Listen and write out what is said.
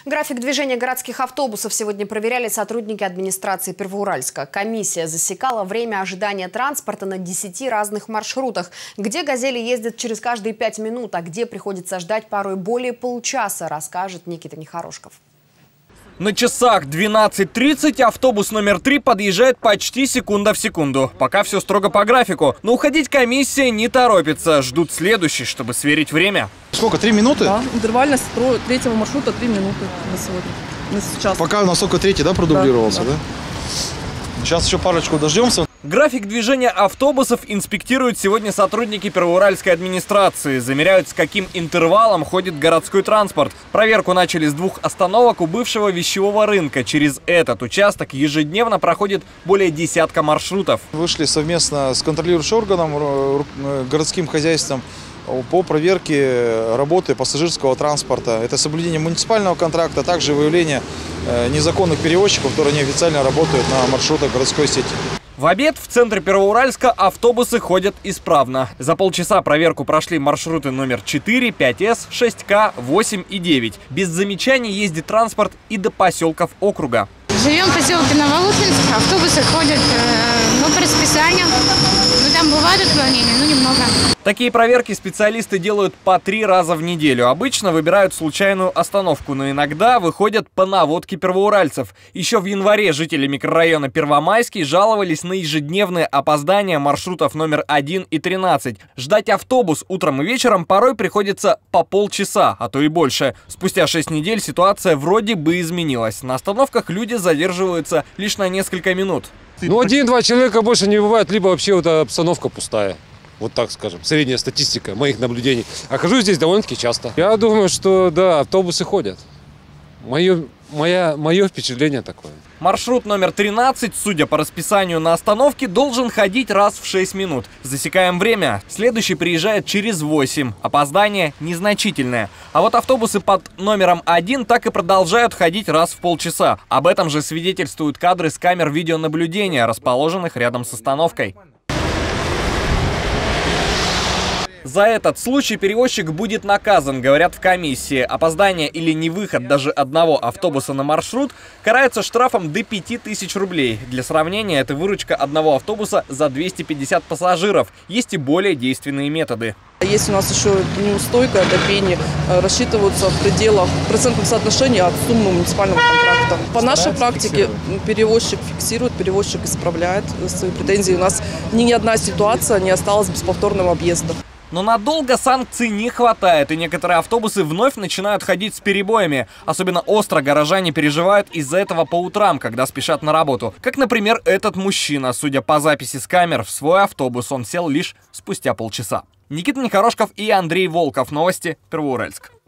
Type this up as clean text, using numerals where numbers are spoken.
График движения городских автобусов сегодня проверяли сотрудники администрации Первоуральска. Комиссия засекала время ожидания транспорта на 10 разных маршрутах, где «Газели» ездят через каждые 5 минут, а где приходится ждать порой более получаса, расскажет Никита Нехорошков. На часах 12:30 автобус номер 3 подъезжает почти секунда в секунду. Пока все строго по графику. Но уходить комиссия не торопится. Ждут следующий, чтобы сверить время. Сколько? 3 минуты? Да, интервальность третьего маршрута 3 минуты на сегодня. На сейчас. Пока насколько третий, да, продублировался, да? Сейчас еще парочку дождемся. График движения автобусов инспектируют сегодня сотрудники Первоуральской администрации. Замеряют, с каким интервалом ходит городской транспорт. Проверку начали с 2 остановок у бывшего вещевого рынка. Через этот участок ежедневно проходит более десятка маршрутов. Вышли совместно с контролирующим органом, городским хозяйством, по проверке работы пассажирского транспорта. Это соблюдение муниципального контракта, а также выявление незаконных перевозчиков, которые неофициально работают на маршрутах городской сети. В обед в центре Первоуральска автобусы ходят исправно. За полчаса проверку прошли маршруты номер 4, 5С, 6К, 8 и 9. Без замечаний ездит транспорт и до поселков округа. Живем в поселке Новолуфинск, автобусы ходят по расписанию. Там бывают отклонения, но немного. Такие проверки специалисты делают по 3 раза в неделю. Обычно выбирают случайную остановку, но иногда выходят по наводке первоуральцев. Еще в январе жители микрорайона Первомайский жаловались на ежедневные опоздания маршрутов номер 1 и 13. Ждать автобус утром и вечером порой приходится по полчаса, а то и больше. Спустя 6 недель ситуация вроде бы изменилась. На остановках люди задерживаются лишь на несколько минут. Ну, 1-2 человека больше не бывает, либо вообще вот обстановка пустая. Вот так скажем, средняя статистика моих наблюдений. А хожу здесь довольно-таки часто. Я думаю, что да, автобусы ходят. Мое впечатление такое. Маршрут номер 13, судя по расписанию на остановке, должен ходить раз в 6 минут. Засекаем время. Следующий приезжает через 8. Опоздание незначительное. А вот автобусы под номером 1 так и продолжают ходить раз в полчаса. Об этом же свидетельствуют кадры с камер видеонаблюдения, расположенных рядом с остановкой. За этот случай перевозчик будет наказан, говорят в комиссии. Опоздание или невыход даже одного автобуса на маршрут карается штрафом до 5000 рублей. Для сравнения, это выручка одного автобуса за 250 пассажиров. Есть и более действенные методы. Есть у нас еще неустойка до пени, рассчитываются в пределах процентных соотношений от суммы муниципального контракта. По нашей практике перевозчик фиксирует, перевозчик исправляет свои претензии. У нас ни одна ситуация не осталась без повторного объезда. Но надолго санкций не хватает, и некоторые автобусы вновь начинают ходить с перебоями. Особенно остро горожане переживают из-за этого по утрам, когда спешат на работу. Как, например, этот мужчина. Судя по записи с камер, в свой автобус он сел лишь спустя полчаса. Никита Нехорошков и Андрей Волков. Новости Первоуральск.